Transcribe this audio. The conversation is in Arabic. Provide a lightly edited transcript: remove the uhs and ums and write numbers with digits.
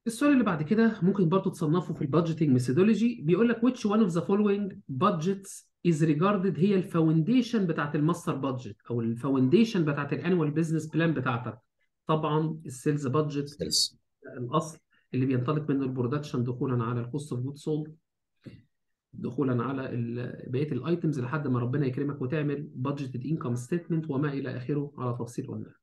السؤال اللي بعد كده ممكن برضو تصنفه في البادجيتنج ميثودولوجي، بيقول لك which one of the following budgets is regarded هي الفاونديشن بتاعت الماستر بادجت او الفاونديشن بتاعت الانوال بزنس بلان بتاعتك. طبعا السيلز بادجت سيلز. الاصل اللي بينطلق منه البرودكشن دخولا على الكوست اوف جود سولد، دخولا على بقيه الايتمز لحد ما ربنا يكرمك وتعمل بادجيتد انكم ستيتمنت وما الى اخره على تفصيل قلنا.